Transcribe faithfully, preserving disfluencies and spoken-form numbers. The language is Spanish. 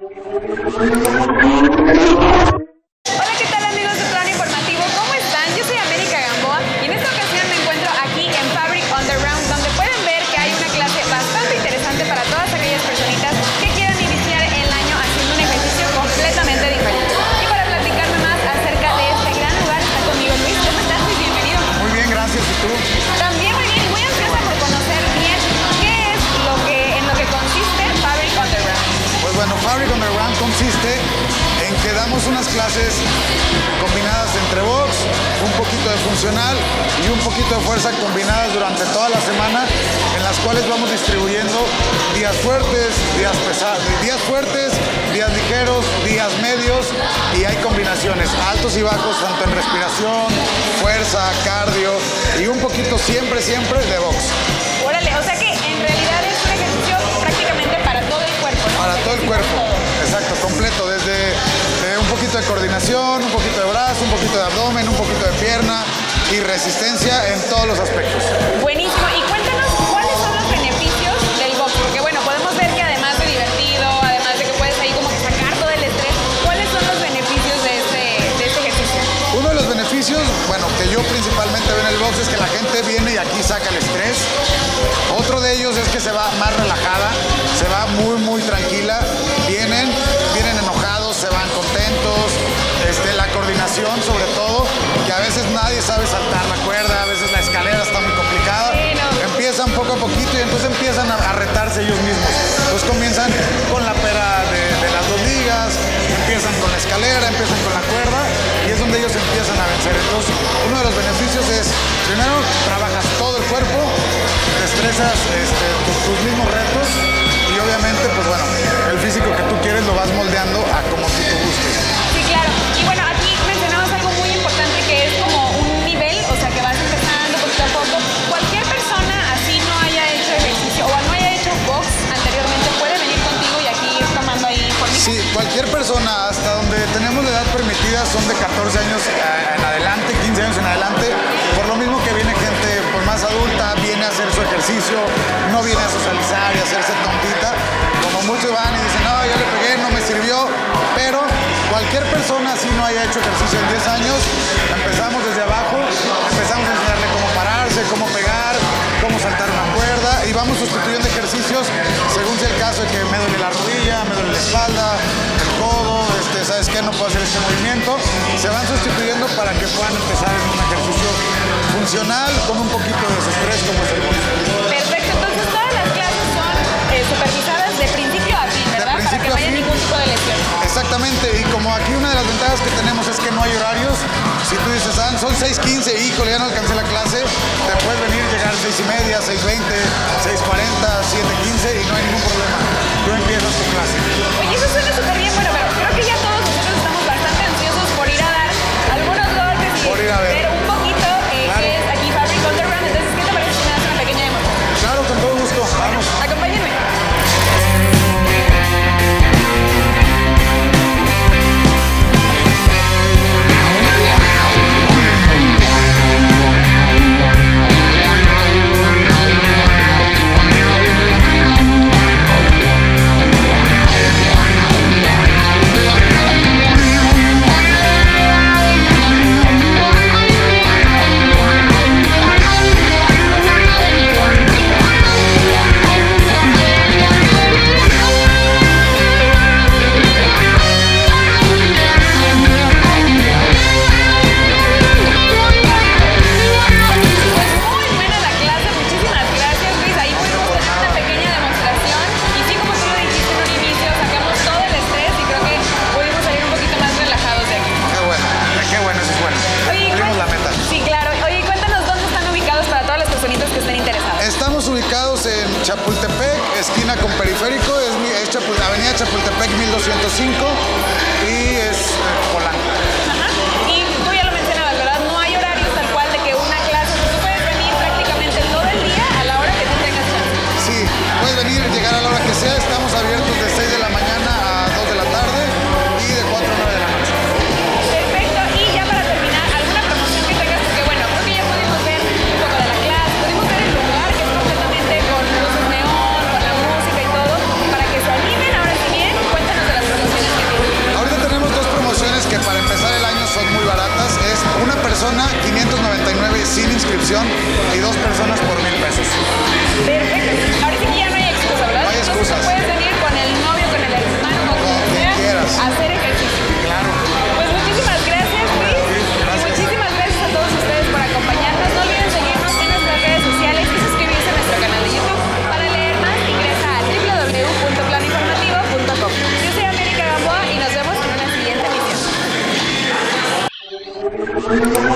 Hola, ¿qué tal amigos de Plano Informativo? ¿Cómo están? Yo soy América Gamboa y en esta ocasión me encuentro aquí en Fabric Underground, donde pueden ver que hay una clase bastante interesante para todas aquellas personitas que quieran iniciar el año haciendo un ejercicio completamente diferente. Y para platicarme más acerca de este gran lugar, está conmigo Luis. ¿Cómo estás? Muy bienvenido. Muy bien, gracias. ¿Y tú? También muy bien, muy ansiosa por conocer bien qué es lo que, en lo que consiste Fabric Underground. Pues bueno, Fabric Underground consiste en que damos unas clases combinadas entre box, un poquito de funcional y un poquito de fuerza combinadas durante toda la semana, en las cuales vamos distribuyendo días fuertes, días pesados, días fuertes, días ligeros, días medios, y hay combinaciones altos y bajos tanto en respiración, fuerza, cardio y un poquito siempre, siempre de box. Órale, o sea que en realidad es un ejercicio prácticamente para todo el cuerpo, ¿no? Para todo el cuerpo, exacto, completo, desde eh, un poquito de coordinación, un poquito de brazo, un poquito de abdomen, un poquito de pierna y resistencia en todos los aspectos. Buenísimo, y cuéntanos cuáles son los beneficios del box, porque bueno, podemos ver que además de divertido, además de que puedes ahí como que sacar todo el estrés, ¿cuáles son los beneficios de este, de este ejercicio? Uno de los beneficios, bueno, que yo principalmente veo en el box es que la gente viene y aquí saca el estrés. Otro de ellos es que se va más relajada, se va muy, muy tranquila. Vienen, vienen enojados, se van contentos. Este, la coordinación, sobre todo, que a veces nadie sabe saltar la cuerda, a veces la escalera está muy complicada. Sí, no. Empiezan poco a poquito y entonces empiezan a, a retarse ellos mismos. Entonces comienzan con la pera de, de las dos ligas, empiezan con la escalera, empiezan con la cuerda y es donde ellos empiezan a vencer. Entonces, uno de los beneficios es, primero, trabajas todo el cuerpo, te estresas este, tus, tus mismos retos y obviamente, pues bueno, el físico que tú quieres lo vas moldeando a como tú te gustes. Sí, claro, y bueno, aquí mencionabas algo muy importante que es como un nivel, o sea que vas empezando poquito a poco. Cualquier persona así no haya hecho ejercicio o no haya hecho box anteriormente puede venir contigo y aquí ir tomando ahí formita. Sí, cualquier persona, hasta donde tenemos la edad permitida son de catorce años en adelante, quince años en adelante, por lo mismo que viene gente pues, más adulta, viene a hacer su ejercicio, no viene a socializar y a hacerse tontita, como muchos van y dicen, no, yo le pegué, no me sirvió, pero cualquier persona si no haya hecho ejercicio en diez años, empezamos desde abajo, empezamos a enseñarle cómo pararse, cómo pegar, cómo saltar una cuerda y vamos sustituyendo ejercicios según sea el caso de que me duele la rodilla, me duele la espalda, el codo, este, ¿sabes qué? No puedo hacer este movimiento. Se van sustituyendo para que puedan empezar en un ejercicio funcional con un poquito de desestrés como es el box. Perfecto, entonces todas las clases son eh, supervisadas de principio a fin, ¿verdad? Para que no haya ningún tipo de lesión. Exactamente, y como aquí una de las ventajas que tenemos es que no hay horarios, si tú dices, ah, son seis quince, híjole, ya no alcancé la clase, te puedes venir, llegar seis y media, seis veinte, seis cuarenta, siete quince y no hay ningún problema. Tú empiezas tu clase. Oye, eso suena súper bien, bueno, pero creo que ya todos nosotros estamos bastante ansiosos por ir a dar algunos golpes y Por ir a ver. ver un poquito eh, Claro. qué es aquí Fabric Underground. Entonces, ¿qué te parece si me das una pequeña demostración? Claro, con todo gusto, vamos. Acompáñenme. Chapultepec, esquina con Periférico, es, mi, es Chapul, Avenida Chapultepec mil doscientos cinco y es eh, Polanco. Ajá. Y tú ya lo mencionabas, ¿verdad? No hay horarios tal cual de que una clase, tú puedes venir prácticamente todo el día a la hora que tú tengas clase. Sí, puedes venir, llegar a la hora que sea, estamos abiertos de seis de la mañana a dos de la tarde y de cuatro a nueve de la noche. Perfecto, y ya para terminar, ¿alguna promoción que tengas? Porque bueno, creo que ya pudimos ver un poco de la clase, pudimos ver el lugar que es completamente con luces neón, con la música y todo, para que se animen ahora sí bien, cuéntanos de las promociones. persona, quinientos noventa y nueve sin inscripción y dos personas por mil pesos. Perfecto. Ahora sí que ya no hay excusa, ¿verdad? No hay excusas. Entonces, puedes venir con el novio, con el hermano, con Con quien quien sea, quieras. a hacer ejercicio. Claro. Pues muchísimas gracias, Luis. Sí, gracias. Y muchísimas gracias a todos ustedes por acompañarnos. No olviden seguirnos en nuestras redes sociales y suscribirse a nuestro canal de YouTube. Para leer más, ingresa a w w w punto plano informativo punto com. Yo soy América Gamboa y nos vemos en una siguiente emisión.